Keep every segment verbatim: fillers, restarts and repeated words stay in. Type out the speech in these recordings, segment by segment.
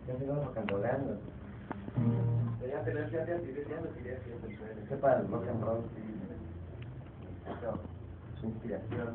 Ya sigamos rocanroleando. Ya te lo decía, ya te decía, es que para el rock and roll, sí, eso, su inspiración.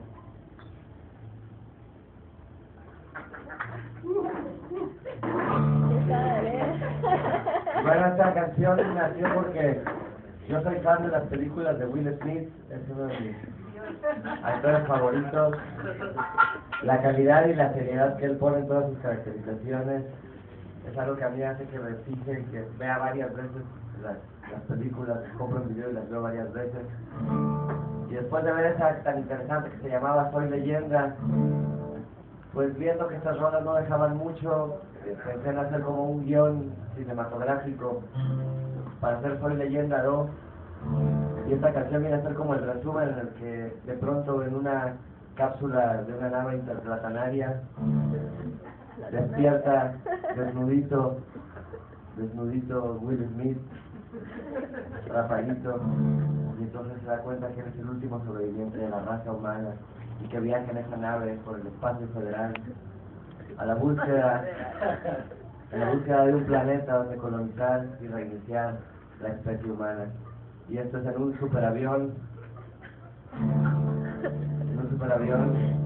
Bueno, esta canción nació porque yo soy fan de las películas de Will Smith, es uno de mis actores favoritos. La calidad y la seriedad que él pone en todas sus caracterizaciones es algo que a mí hace que me fije y que vea varias veces las, las películas, compro un video y las veo varias veces. Y después de ver esa tan interesante que se llamaba Soy Leyenda, pues viendo que estas rolas no dejaban mucho, pensé en hacer como un guión cinematográfico para hacer Soy Leyenda dos. Y esta canción viene a ser como el resumen en el que de pronto en una cápsula de una nave interplanetaria despierta desnudito, desnudito Will Smith, Rafaelito, y entonces se da cuenta que él es el último sobreviviente de la raza humana y que viaja en esa nave por el espacio federal a la búsqueda, a la búsqueda de un planeta donde colonizar y reiniciar la especie humana. Y esto es en un superavión, en un superavión.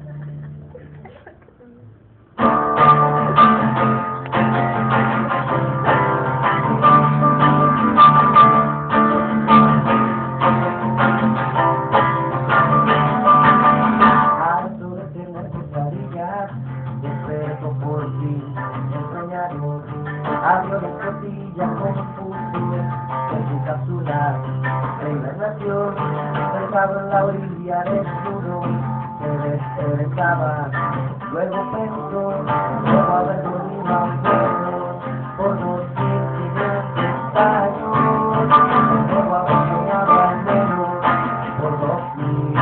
Abrió la escotilla con fusil en su cápsula de hibernación, sentado en la orilla del muro, se desperezaba. Luego pensó, luego haber dormido a un pueblo por dos mil quinientos años, luego haber soñado al menos por dos mil.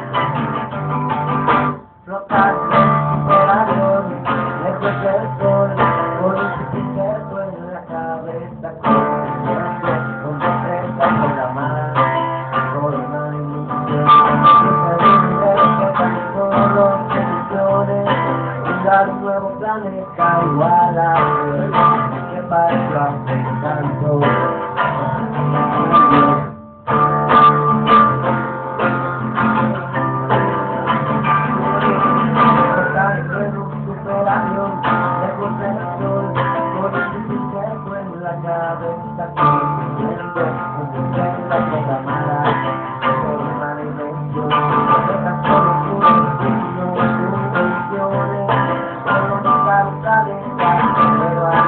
Flotando en superavión, lejos del sol, con un cigarro en la cabeza, con un viento, con sorpresa programada, con una ilusión. Se tan solo ilusiones, fundar un nuevo planeta igual a él, que pareció hace tanto. En un superavión, lejos del sol, con un cigarro en la cabeza, con un viento, con sorpresa programada, con una dimensión. Se tan solo ilusiones, solo mi cabeza de pero